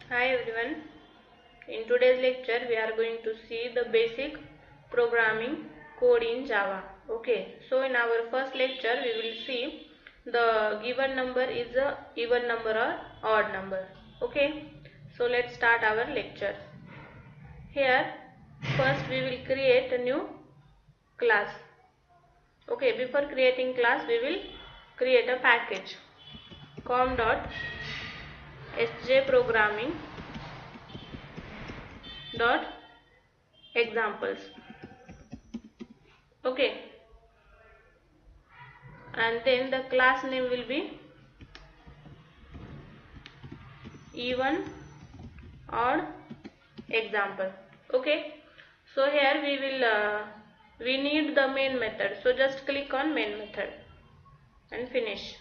Hi everyone. In today's lecture we are going to see the basic programming code in Java. Okay, so in our first lecture we will see the given number is a even number or odd number. Okay, so let's start our lecture. Here first we will create a new class. Okay, before creating class we will create a package com.sjprogramming dot examples. Okay, and then the class name will be even odd example. Okay, so here we need the main method, so just click on main method and finish.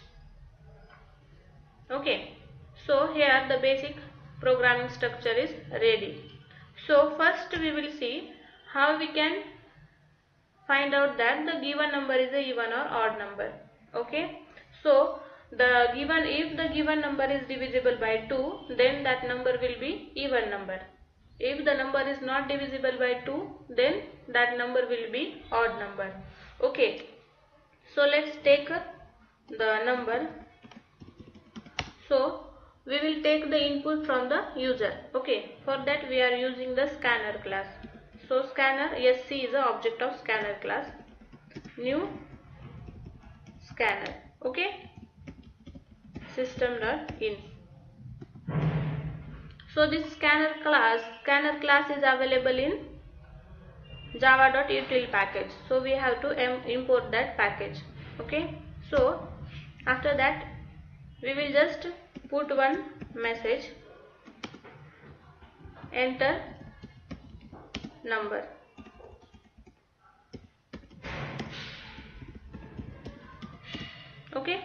Okay, so here the basic programming structure is ready. So first we will see how we can find out that the given number is a even or odd number. Okay, so if the given number is divisible by 2, then that number will be even number. If the number is not divisible by 2, then that number will be odd number. Okay, so let's take the number. So we will take the input from the user. Okay, for that we are using the scanner class. So scanner sc is the object of scanner class. New scanner. Okay, system.in. So this scanner class is available in java.util package. So we have to import that package. Okay, so after that we will just put one message, enter number. Okay,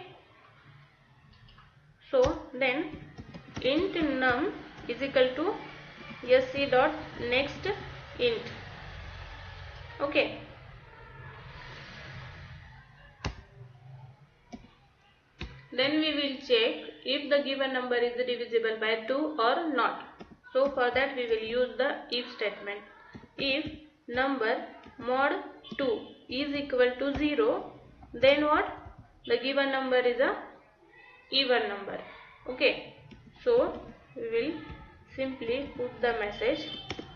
so then int num is equal to sc dot next int. Okay, then we will check if the given number is divisible by 2 or not. So for that we will use the if statement. If number mod 2 is equal to 0, then what? The given number is a even number. Okay, so we will simply put the message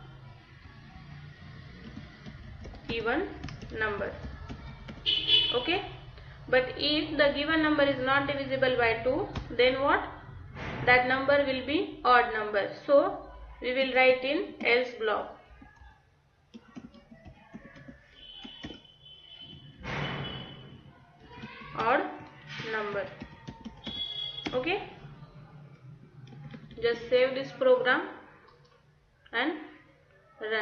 even number. Okay, but if the given number is not divisible by 2, then what? That number will be odd number. So we will write in else block. Odd number. Okay, just save this program and run.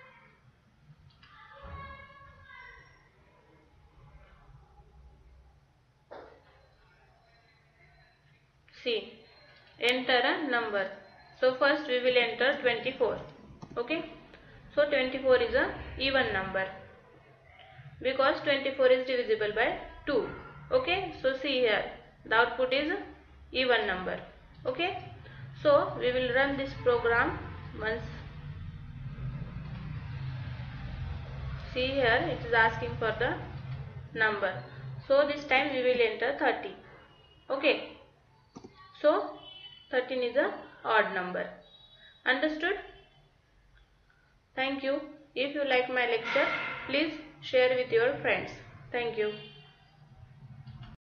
See, enter a number. So first we will enter 24. Okay, so 24 is a even number because 24 is divisible by 2. Okay, so see here the output is even number. Okay, so we will run this program once. See here it is asking for the number, so this time we will enter 30. Okay, so 13 is a odd number. Understood? Thank you. If you like my lecture, please share with your friends. Thank you.